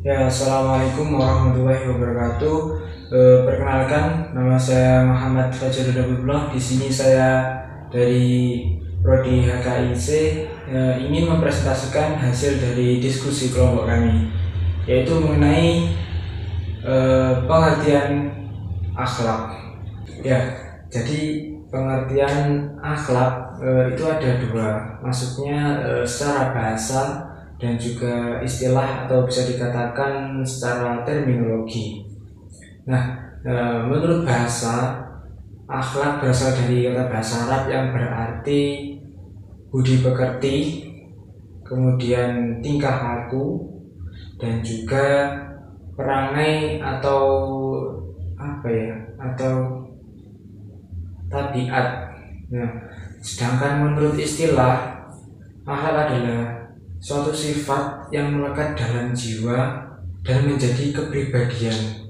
Ya, assalamualaikum warahmatullahi wabarakatuh. Perkenalkan, nama saya Muhammad Fajarul Abdullah. Di sini saya dari Prodi HKIC ingin mempresentasikan hasil dari diskusi kelompok kami, yaitu mengenai pengertian akhlak. Ya, jadi pengertian akhlak itu ada dua, maksudnya secara bahasa dan juga istilah atau bisa dikatakan secara terminologi. Nah, menurut bahasa, akhlak berasal dari kata bahasa Arab yang berarti budi pekerti, kemudian tingkah laku, dan juga perangai atau atau tabiat. Nah, sedangkan menurut istilah, akhlak adalah suatu sifat yang melekat dalam jiwa dan menjadi kepribadian.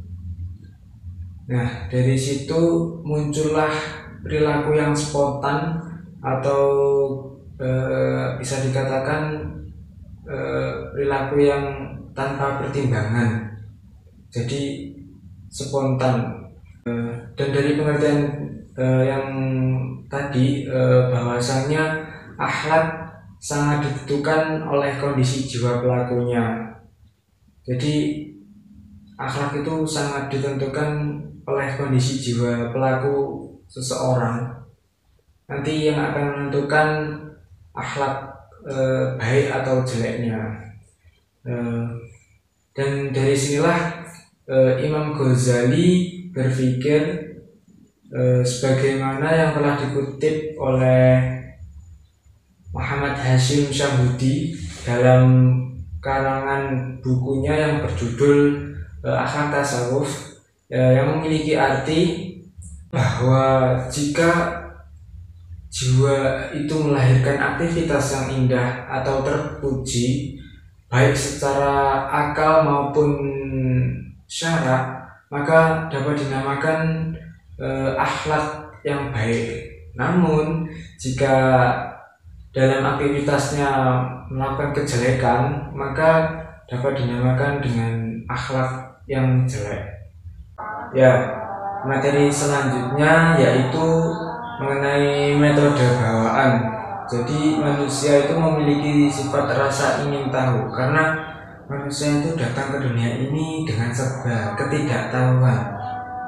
Nah, dari situ muncullah perilaku yang spontan atau bisa dikatakan perilaku yang tanpa pertimbangan. Jadi spontan. Dan dari pengertian yang tadi, bahwasanya akhlak sangat ditentukan oleh kondisi jiwa pelakunya. Jadi akhlak itu sangat ditentukan oleh kondisi jiwa pelaku seseorang. Nanti yang akan menentukan akhlak baik atau jeleknya. Dan dari sinilah Imam Ghazali berpikir sebagaimana yang telah dikutip oleh Muhammad Hashim Syahudi dalam karangan bukunya yang berjudul Akhlak Tasawuf, yang memiliki arti bahwa jika jiwa itu melahirkan aktivitas yang indah atau terpuji baik secara akal maupun syara, maka dapat dinamakan akhlak yang baik. Namun jika dalam aktivitasnya melakukan kejelekan, maka dapat dinamakan dengan akhlak yang jelek. Ya, materi selanjutnya yaitu mengenai metode bawaan. Jadi manusia itu memiliki sifat rasa ingin tahu, karena manusia itu datang ke dunia ini dengan serba ketidaktahuan.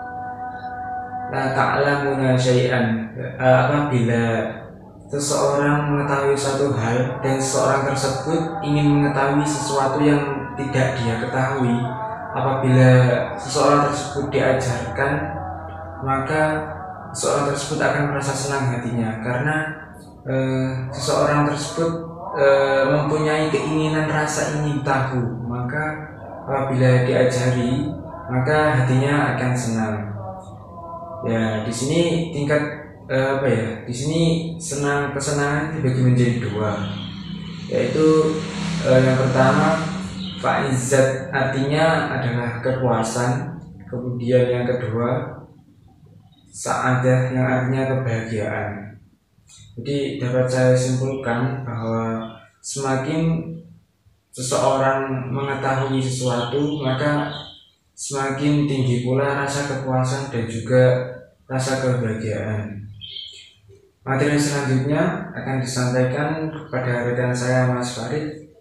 La ta'lamuna syai'an. Apabila seseorang mengetahui satu hal dan seseorang tersebut ingin mengetahui sesuatu yang tidak dia ketahui, apabila seseorang tersebut diajarkan, maka seseorang tersebut akan merasa senang hatinya, karena seseorang tersebut mempunyai keinginan rasa ingin tahu. Maka apabila diajari, maka hatinya akan senang. Ya, di sini tingkat di sini kesenangan dibagi menjadi dua, yaitu yang pertama faizat, artinya adalah kepuasan. Kemudian yang kedua sa'adah, yang artinya kebahagiaan. Jadi dapat saya simpulkan bahwa semakin seseorang mengetahui sesuatu, maka semakin tinggi pula rasa kepuasan dan juga rasa kebahagiaan. Materi selanjutnya akan disampaikan kepada rekan saya, Mas Farid.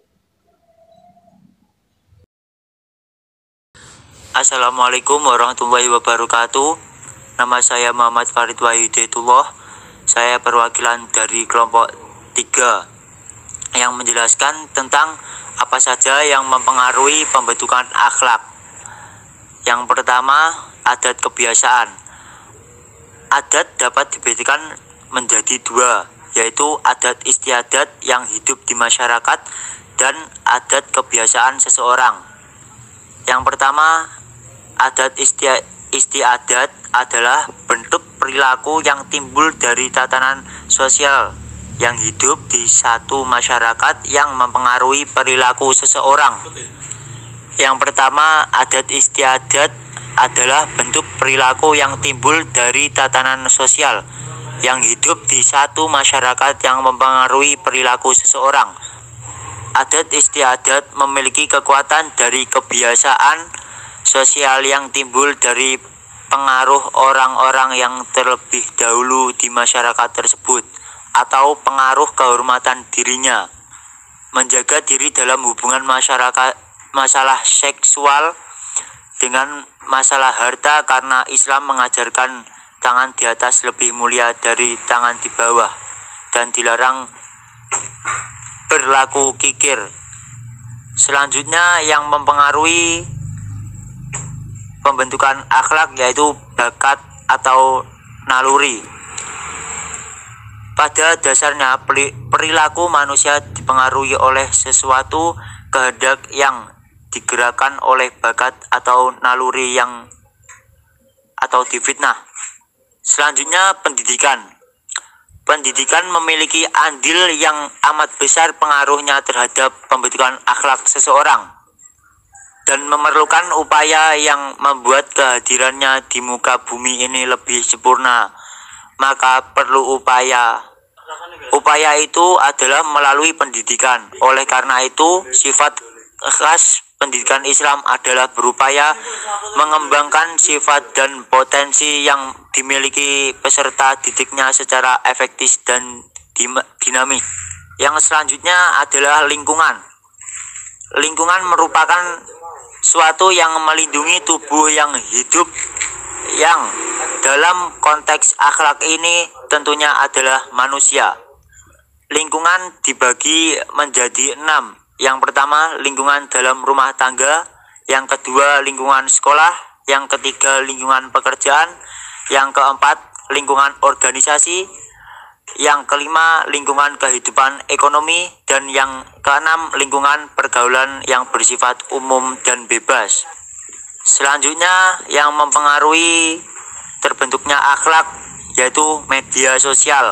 Assalamualaikum warahmatullahi wabarakatuh. Nama saya Muhammad Farid Wahyudetullah. Saya perwakilan dari kelompok 3 yang menjelaskan tentang apa saja yang mempengaruhi pembentukan akhlak. Yang pertama, adat kebiasaan. Adat dapat dibedakan menjadi dua, yaitu adat istiadat yang hidup di masyarakat dan adat kebiasaan seseorang. Yang pertama, adat istiadat adalah bentuk perilaku yang timbul dari tatanan sosial yang hidup di satu masyarakat yang mempengaruhi perilaku seseorang. Yang pertama, adat istiadat adalah bentuk perilaku yang timbul dari tatanan sosial yang hidup di satu masyarakat yang mempengaruhi perilaku seseorang. adat istiadat memiliki kekuatan dari kebiasaan sosial yang timbul dari pengaruh orang-orang yang terlebih dahulu di masyarakat tersebut atau pengaruh kehormatan dirinya. Menjaga diri dalam hubungan masalah seksual dengan masalah harta, karena Islam mengajarkan tangan di atas lebih mulia dari tangan di bawah dan dilarang berlaku kikir. Selanjutnya yang mempengaruhi pembentukan akhlak yaitu bakat atau naluri. Pada dasarnya perilaku manusia dipengaruhi oleh sesuatu kehendak yang digerakkan oleh bakat atau naluri atau difitnah. Selanjutnya pendidikan. Pendidikan memiliki andil yang amat besar pengaruhnya terhadap pembentukan akhlak seseorang dan memerlukan upaya yang membuat kehadirannya di muka bumi ini lebih sempurna. Maka perlu upaya itu adalah melalui pendidikan. Oleh karena itu, sifat khas pendidikan Islam adalah berupaya mengembangkan sifat dan potensi yang dimiliki peserta didiknya secara efektif dan dinamis. Yang selanjutnya adalah lingkungan. Lingkungan merupakan suatu yang melindungi tubuh yang hidup, yang dalam konteks akhlak ini tentunya adalah manusia. Lingkungan dibagi menjadi 6. Yang pertama, lingkungan dalam rumah tangga. Yang kedua, lingkungan sekolah. Yang ketiga, lingkungan pekerjaan. Yang keempat, lingkungan organisasi. Yang kelima, lingkungan kehidupan ekonomi. Dan yang keenam, lingkungan pergaulan yang bersifat umum dan bebas. Selanjutnya, yang mempengaruhi terbentuknya akhlak yaitu media sosial.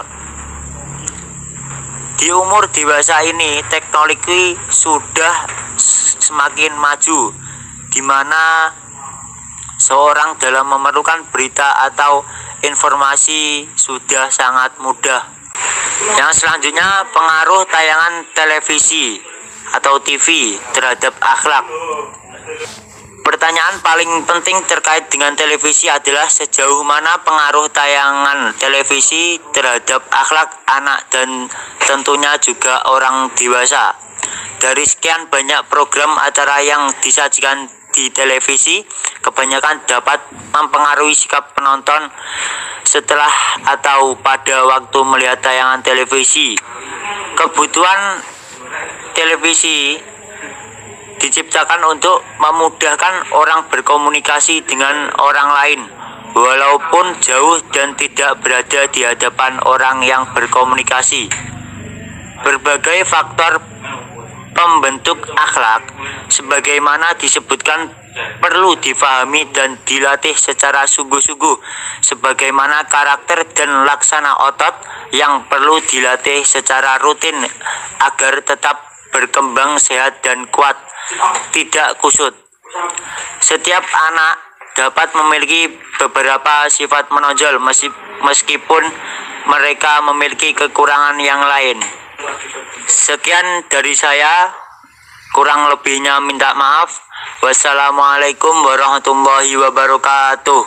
Di umur dewasa ini, teknologi sudah semakin maju, di mana seorang dalam memerlukan berita atau informasi sudah sangat mudah. Yang selanjutnya, pengaruh tayangan televisi atau TV terhadap akhlak. Pertanyaan paling penting terkait dengan televisi adalah sejauh mana pengaruh tayangan televisi terhadap akhlak anak dan tentunya juga orang dewasa. Dari sekian banyak program acara yang disajikan di televisi, kebanyakan dapat mempengaruhi sikap penonton setelah atau pada waktu melihat tayangan televisi. Kebutuhan televisi diciptakan untuk memudahkan orang berkomunikasi dengan orang lain, walaupun jauh dan tidak berada di hadapan orang yang berkomunikasi. Berbagai faktor pembentuk akhlak, sebagaimana disebutkan, perlu difahami dan dilatih secara sungguh-sungguh, sebagaimana karakter dan laksana otot yang perlu dilatih secara rutin agar tetap berkembang sehat dan kuat, tidak kusut. Setiap anak dapat memiliki beberapa sifat menonjol meskipun mereka memiliki kekurangan yang lain. Sekian dari saya, kurang lebihnya minta maaf. Wassalamualaikum warahmatullahi wabarakatuh.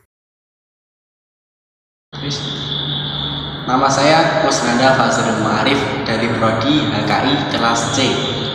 Nama saya Kusnanda Fazrul Ma'arif dari Prodi HKI kelas C.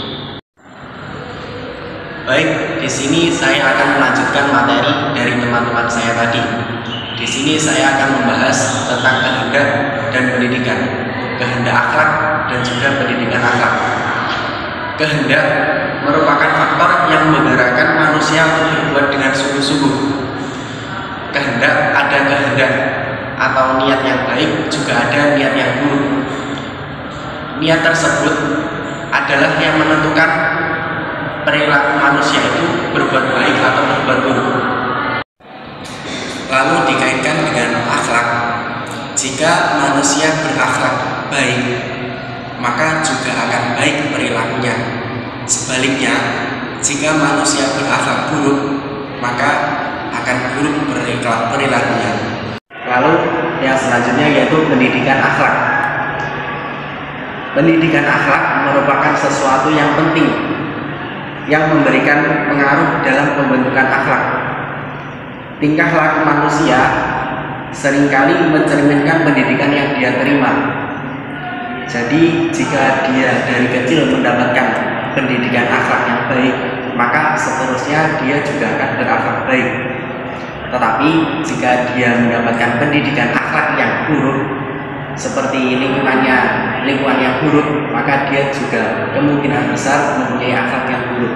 Baik, di sini saya akan melanjutkan materi dari teman-teman saya tadi. Di sini saya akan membahas tentang kehendak dan pendidikan, kehendak akhlak dan juga pendidikan akhlak. Kehendak merupakan faktor yang menggerakkan manusia untuk berbuat dengan sungguh-sungguh. Kehendak ada kehendak atau niat yang baik, juga ada niat yang buruk. Niat tersebut adalah yang menentukan perilaku manusia itu berbuat baik atau berbuat buruk. Lalu dikaitkan dengan akhlak. Jika manusia berakhlak baik, maka juga akan baik perilakunya. Sebaliknya, jika manusia berakhlak buruk, maka akan buruk perilakunya. Lalu yang selanjutnya yaitu pendidikan akhlak. pendidikan akhlak merupakan sesuatu yang penting yang memberikan pengaruh dalam pembentukan akhlak. Tingkah laku manusia seringkali mencerminkan pendidikan yang dia terima. Jadi jika dia dari kecil mendapatkan pendidikan akhlak yang baik, maka seterusnya dia juga akan berakhlak baik. Tetapi jika dia mendapatkan pendidikan akhlak yang buruk, seperti lingkungan yang buruk, maka dia juga kemungkinan besar mempunyai akhlak yang buruk.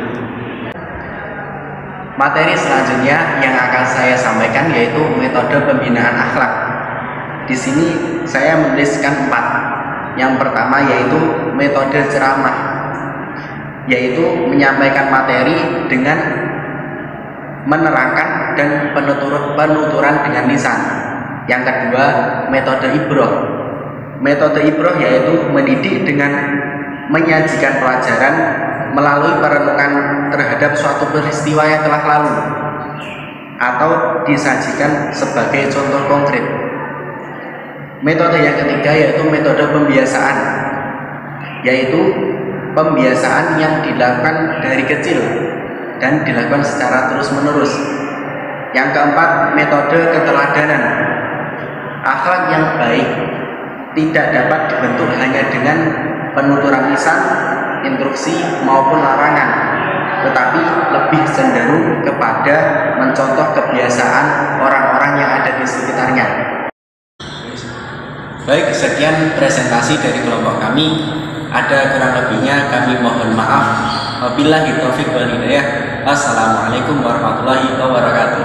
Materi selanjutnya yang akan saya sampaikan yaitu metode pembinaan akhlak. Di sini saya menuliskan 4. Yang pertama yaitu metode ceramah, yaitu menyampaikan materi dengan menerangkan dan penuturan dengan lisan. Yang kedua, metode ibroh. Metode ibroh yaitu mendidik dengan menyajikan pelajaran melalui perenungan terhadap suatu peristiwa yang telah lalu atau disajikan sebagai contoh konkret. Metode yang ketiga yaitu metode pembiasaan, yaitu pembiasaan yang dilakukan dari kecil dan dilakukan secara terus-menerus. Yang keempat, metode keteladanan. Akhlak yang baik tidak dapat dibentuk hanya dengan penuturan lisan, instruksi maupun larangan, tetapi lebih cenderung kepada mencontoh kebiasaan orang-orang yang ada di sekitarnya. Baik, sekian presentasi dari kelompok kami. Ada kurang lebihnya kami mohon maaf. Wabillahi taufiq wal hidayah. Assalamualaikum warahmatullahi wabarakatuh.